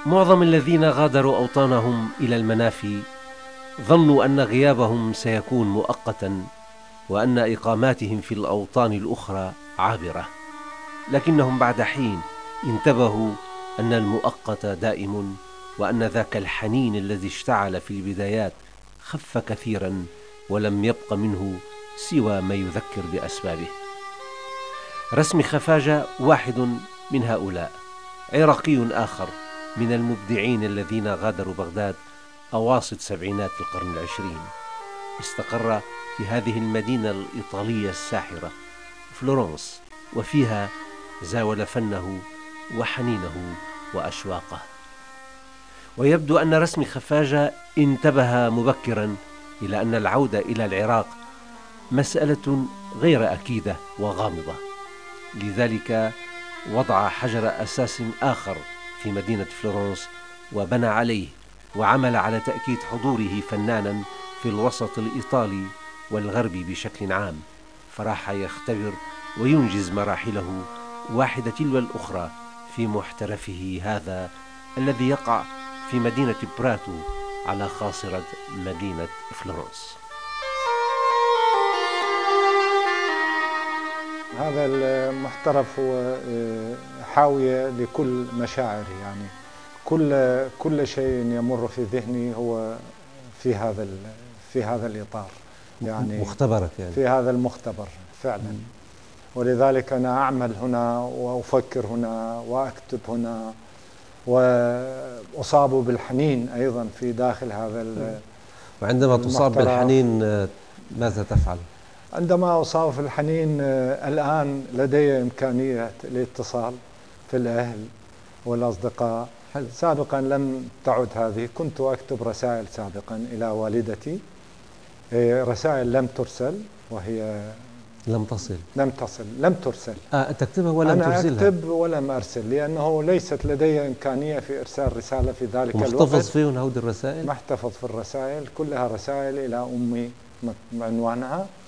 معظم الذين غادروا أوطانهم إلى المنافي ظنوا أن غيابهم سيكون مؤقتاً وأن إقاماتهم في الأوطان الأخرى عابرة، لكنهم بعد حين انتبهوا أن المؤقت دائم، وأن ذاك الحنين الذي اشتعل في البدايات خف كثيراً ولم يبق منه سوى ما يذكر بأسبابه. رسمي خفاجة واحد من هؤلاء، عراقي آخر من المبدعين الذين غادروا بغداد أواسط سبعينات القرن العشرين. استقر في هذه المدينة الإيطالية الساحرة فلورنس، وفيها زاول فنه وحنينه وأشواقه. ويبدو أن رسمي خفاجة انتبه مبكرا إلى أن العودة إلى العراق مسألة غير أكيدة وغامضة، لذلك وضع حجر أساس آخر في مدينة فلورنس وبنى عليه، وعمل على تأكيد حضوره فنانا في الوسط الإيطالي والغربي بشكل عام، فراح يختبر وينجز مراحله واحدة تلو الأخرى في محترفه هذا الذي يقع في مدينة براتو على خاصرة مدينة فلورنس. هذا المحترف هو حاوية لكل مشاعري، يعني كل شيء يمر في ذهني هو في هذا الإطار، يعني مختبرك يعني. في هذا المختبر فعلا. ولذلك أنا أعمل هنا وأفكر هنا وأكتب هنا، وأصاب بالحنين أيضا في داخل هذا. وعندما تصاب بالحنين ماذا تفعل؟ عندما أصاب في الحنين الآن لدي إمكانية الاتصال في الأهل والأصدقاء. حلو. سابقا لم تعد هذه، كنت أكتب رسائل سابقا إلى والدتي، رسائل لم ترسل، وهي لم ترسل. تكتبها ولم ترسلها؟ أنا أكتب ولم أرسل، لأنه ليست لدي إمكانية في إرسال رسالة في ذلك الوقت. محتفظ فيهم هذه الرسائل؟ محتفظ في الرسائل، كلها رسائل إلى أمي عنوانها،